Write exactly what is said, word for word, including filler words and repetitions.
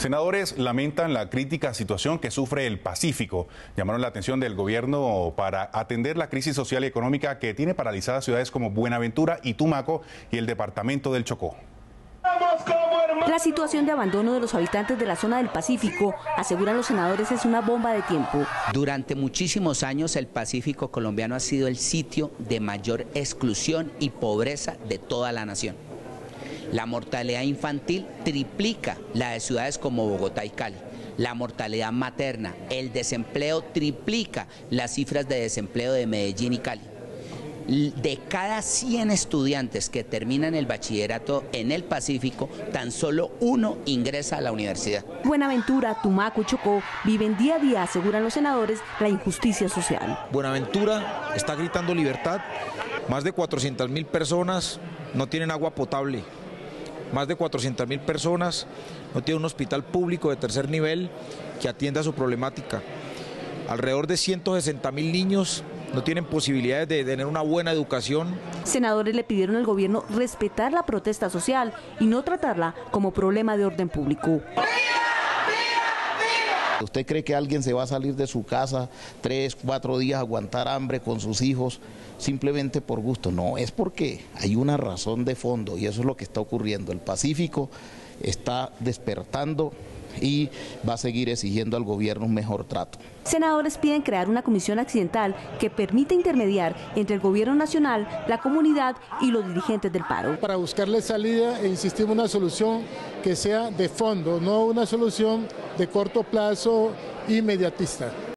Senadores lamentan la crítica situación que sufre el Pacífico. Llamaron la atención del gobierno para atender la crisis social y económica que tiene paralizadas ciudades como Buenaventura y Tumaco y el departamento del Chocó. La situación de abandono de los habitantes de la zona del Pacífico, aseguran los senadores, es una bomba de tiempo. Durante muchísimos años el Pacífico colombiano ha sido el sitio de mayor exclusión y pobreza de toda la nación. La mortalidad infantil triplica la de ciudades como Bogotá y Cali. La mortalidad materna, el desempleo triplica las cifras de desempleo de Medellín y Cali. De cada cien estudiantes que terminan el bachillerato en el Pacífico, tan solo uno ingresa a la universidad. Buenaventura, Tumaco y Chocó viven día a día, aseguran los senadores, la injusticia social. Buenaventura está gritando libertad. Más de cuatrocientas mil personas no tienen agua potable. Más de cuatrocientas mil personas no tienen un hospital público de tercer nivel que atienda su problemática. Alrededor de ciento sesenta mil niños no tienen posibilidades de tener una buena educación. Senadores le pidieron al gobierno respetar la protesta social y no tratarla como problema de orden público. ¿Usted cree que alguien se va a salir de su casa tres, cuatro días a aguantar hambre con sus hijos simplemente por gusto? No, es porque hay una razón de fondo y eso es lo que está ocurriendo. El Pacífico está despertando y va a seguir exigiendo al gobierno un mejor trato. Senadores piden crear una comisión accidental que permita intermediar entre el gobierno nacional, la comunidad y los dirigentes del paro. Para buscarle salida e insistimos en una solución que sea de fondo, no una solución de corto plazo inmediatista.